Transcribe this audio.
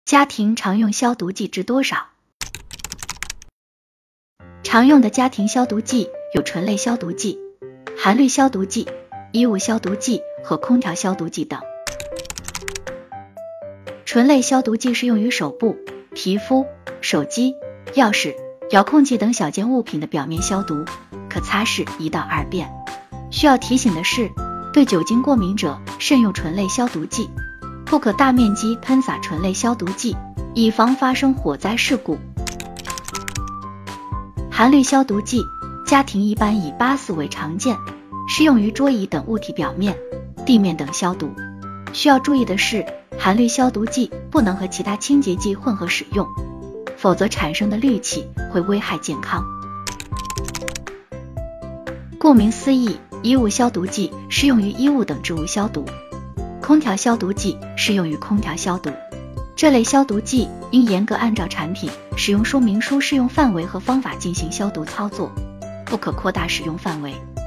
家庭常用消毒剂知多少？常用的家庭消毒剂有醇类消毒剂、含氯消毒剂、衣物消毒剂和空调消毒剂等。醇类消毒剂适用于手部、皮肤、手机、钥匙、遥控器等小件物品的表面消毒，可擦拭1到2遍。需要提醒的是，对酒精过敏者慎用醇类消毒剂，不可大面积喷洒醇类消毒剂，以防发生火灾事故。含氯消毒剂，家庭一般以8-4为常见，适用于桌椅等物体表面、地面等消毒。需要注意的是，含氯消毒剂不能和其他清洁剂混合使用，否则产生的氯气会危害健康。顾名思义，衣物消毒剂适用于衣物等织物消毒，空调消毒剂适用于空调消毒。这类消毒剂应严格按照产品使用说明书适用范围和方法进行消毒操作，不可扩大使用范围。